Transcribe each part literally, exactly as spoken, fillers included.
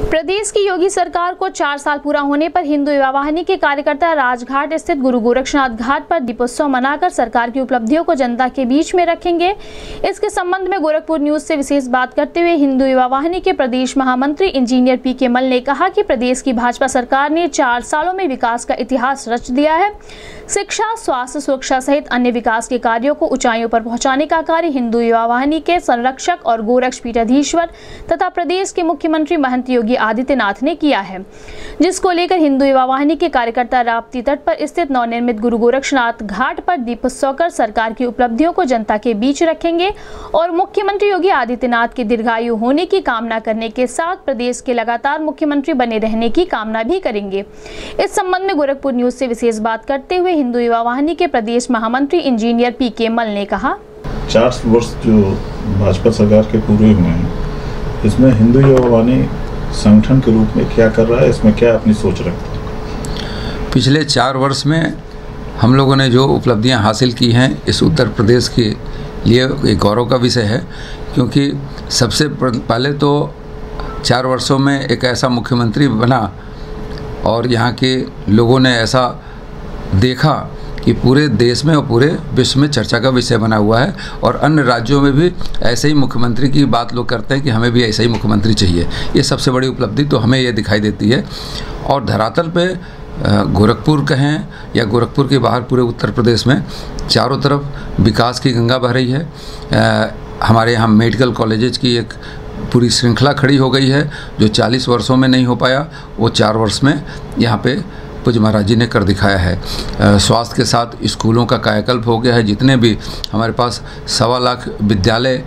प्रदेश की योगी सरकार को चार साल पूरा होने पर हिंदू युवा वाहिनी के कार्यकर्ता राजघाट स्थित गुरु गोरक्षनाथ घाट पर दीपोत्सव मनाकर सरकार की उपलब्धियों को जनता के बीच में रखेंगे। इसके संबंध में गोरखपुर न्यूज से विशेष बात करते हुए हिंदू युवा वाहिनी के प्रदेश महामंत्री इंजीनियर पी के मल ने कहा कि प्रदेश की भाजपा सरकार ने चार सालों में विकास का इतिहास रच दिया है। शिक्षा, स्वास्थ्य, सुरक्षा सहित अन्य विकास के कार्यों को ऊंचाइयों पर पहुंचाने का कार्य हिंदू युवा वाहिनी के संरक्षक और गोरक्ष पीठाधीश्वर तथा प्रदेश के मुख्यमंत्री महंत योगी आदित्यनाथ ने किया है, जिसको लेकर हिंदू युवा वाहिनी के कार्यकर्ता राप्ती तट पर स्थित नवनिर्मित गुरु गोरक्षनाथ घाट पर दीपोत्सव कर सरकार की उपलब्धियों को जनता के बीच रखेंगे और मुख्यमंत्री योगी आदित्यनाथ के दीर्घायु होने की कामना करने के साथ प्रदेश के लगातार मुख्यमंत्री बने रहने की कामना भी करेंगे। इस संबंध में गोरखपुर न्यूज से विशेष बात करते हुए हिंदू युवा वाहिनी के प्रदेश महामंत्री इंजीनियर पी के मल ने कहा, चार वर्ष जो भाजपा सरकार के पूरे हुए हैं, इसमें हिंदू युवा वाहिनी संगठन के रूप में क्या कर रहा है, इसमें क्या अपनी सोच रखता है? पिछले चार वर्ष में हम लोगों ने जो उपलब्धियां हासिल की हैं, इस उत्तर प्रदेश के लिए एक गौरव का विषय है, क्योंकि सबसे पहले तो चार वर्षों में एक ऐसा मुख्यमंत्री बना और यहाँ के लोगों ने ऐसा देखा कि पूरे देश में और पूरे विश्व में चर्चा का विषय बना हुआ है और अन्य राज्यों में भी ऐसे ही मुख्यमंत्री की बात लोग करते हैं कि हमें भी ऐसा ही मुख्यमंत्री चाहिए। ये सबसे बड़ी उपलब्धि तो हमें ये दिखाई देती है। और धरातल पे गोरखपुर कहें या गोरखपुर के बाहर पूरे उत्तर प्रदेश में चारों तरफ विकास की गंगा बह रही है। हमारे यहाँ मेडिकल कॉलेजेस की एक पूरी श्रृंखला खड़ी हो गई है, जो चालीस वर्षों में नहीं हो पाया वो चार वर्ष में यहाँ पे पूज्य महाराज जी ने कर दिखाया है। स्वास्थ्य के साथ स्कूलों का कायाकल्प हो गया है। जितने भी हमारे पास सवा लाख विद्यालय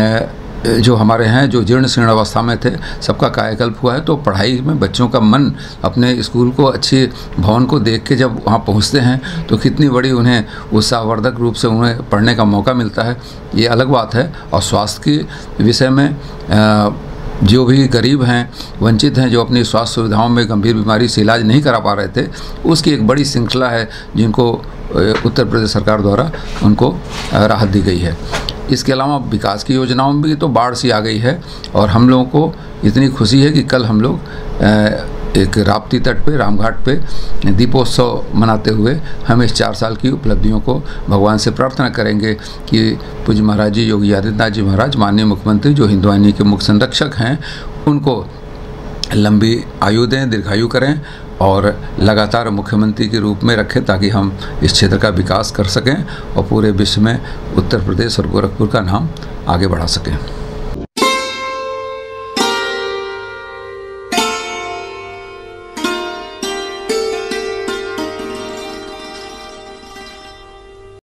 जो हमारे हैं, जो जीर्ण शीर्ण अवस्था में थे, सबका कायाकल्प हुआ है। तो पढ़ाई में बच्चों का मन अपने स्कूल को, अच्छे भवन को देख के जब वहाँ पहुँचते हैं तो कितनी बड़ी उन्हें उत्साहवर्धक रूप से उन्हें पढ़ने का मौका मिलता है, ये अलग बात है। और स्वास्थ्य के विषय में आ, जो भी गरीब हैं, वंचित हैं, जो अपनी स्वास्थ्य सुविधाओं में गंभीर बीमारी से इलाज नहीं करा पा रहे थे, उसकी एक बड़ी श्रृंखला है जिनको उत्तर प्रदेश सरकार द्वारा उनको राहत दी गई है। इसके अलावा विकास की योजनाओं में भी तो बाढ़ सी आ गई है और हम लोगों को इतनी खुशी है कि कल हम लोग एक राप्ती तट पे, रामघाट पे दीपोत्सव मनाते हुए हम इस चार साल की उपलब्धियों को भगवान से प्रार्थना करेंगे कि पूज्य महाराज जी योगी आदित्यनाथ जी महाराज, माननीय मुख्यमंत्री, जो हिंदू वाहिनी के मुख्य संरक्षक हैं, उनको लंबी आयु दें, दीर्घायु करें और लगातार मुख्यमंत्री के रूप में रखें, ताकि हम इस क्षेत्र का विकास कर सकें और पूरे विश्व में उत्तर प्रदेश और गोरखपुर का नाम आगे बढ़ा सकें।